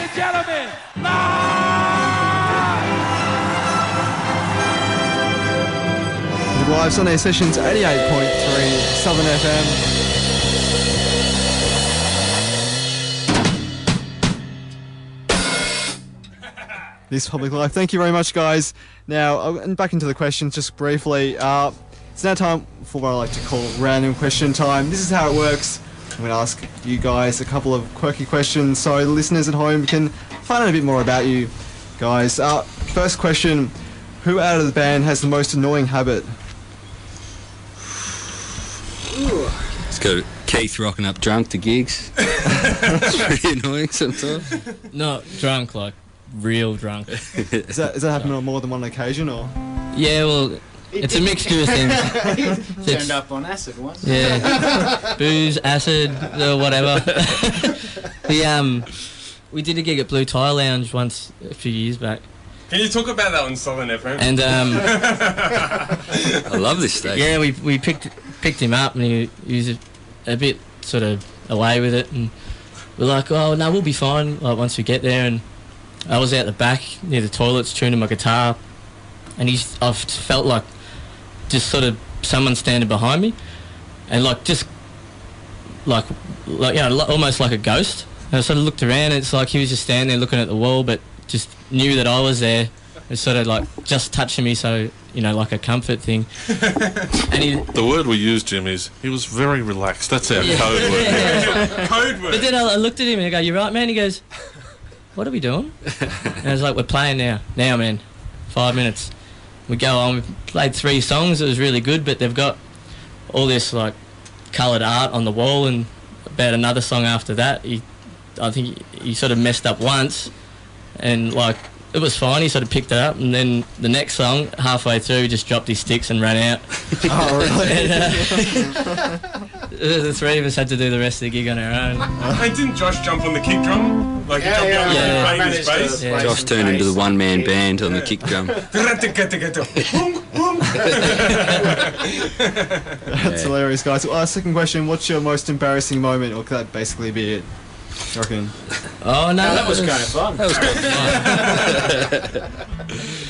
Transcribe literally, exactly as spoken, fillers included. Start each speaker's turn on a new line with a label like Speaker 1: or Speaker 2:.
Speaker 1: and gentlemen, live!
Speaker 2: Live Sunday Sessions, eighty-eight point three Southern F M. This Public Life. Thank you very much, guys. Now, uh, and back into the questions just briefly. Uh, it's now time for what I like to call random question time. This is how it works. I'm going to ask you guys a couple of quirky questions so the listeners at home can find out a bit more about you guys. Uh, first question, who out of the band has the most annoying habit?
Speaker 3: Let's go Keith rocking up drunk to gigs. It's pretty annoying sometimes.
Speaker 4: Not drunk, like real drunk.
Speaker 2: Is that, is that happening on more than one occasion, or?
Speaker 4: Yeah, well, it's a mixture of things.
Speaker 5: Turned up on acid once.
Speaker 4: Yeah, booze, acid, uh, whatever. the um, we did a gig at Blue Tire Lounge once a few years back.
Speaker 6: Can you talk about that on Southern F M?
Speaker 4: And um,
Speaker 3: I love this station.
Speaker 4: Yeah, we we picked picked him up and he, he was a, a bit sort of away with it, and we're like, oh no, we'll be fine. Like once we get there, and I was out the back near the toilets tuning my guitar, and he's I felt like just sort of someone standing behind me, and like just like like you know almost like a ghost. And I sort of looked around, and it's like he was just standing there looking at the wall, but just knew that I was there. It's sort of like just touching me, so you know, like a comfort thing. And he,
Speaker 7: the word we use, Jim, is he was very relaxed. That's our
Speaker 4: yeah.
Speaker 7: code word.
Speaker 4: Yeah.
Speaker 6: Code word.
Speaker 4: But then I, I looked at him and I go, "You right, man?" He goes, "What are we doing?" And I was like, "We're playing now, now, man. Five minutes." We go on. We played three songs. It was really good, but they've got all this like coloured art on the wall, and about another song after that, he, I think he, he sort of messed up once, and like it was fine. He sort of picked it up, and then the next song, halfway through, he just dropped his sticks and ran out.
Speaker 2: Oh, really?
Speaker 4: and, uh, the three of us had to do the rest of the gig on our own.
Speaker 6: Hey, didn't Josh jump on the kick drum? Like he
Speaker 5: Yeah,
Speaker 6: jumped
Speaker 5: yeah,
Speaker 6: on
Speaker 4: yeah.
Speaker 6: the
Speaker 5: I
Speaker 6: playing his
Speaker 5: managed
Speaker 6: bass?
Speaker 5: to
Speaker 4: Yeah.
Speaker 5: play
Speaker 3: Josh
Speaker 5: some
Speaker 3: turned into the
Speaker 5: bass.
Speaker 3: one-man band on the kick drum.
Speaker 2: That's hilarious, guys. Uh, second question, what's your most embarrassing moment, or could that basically be it? I reckon.
Speaker 4: Oh no,
Speaker 5: No, that was kind of fun.
Speaker 4: That was kind of fun.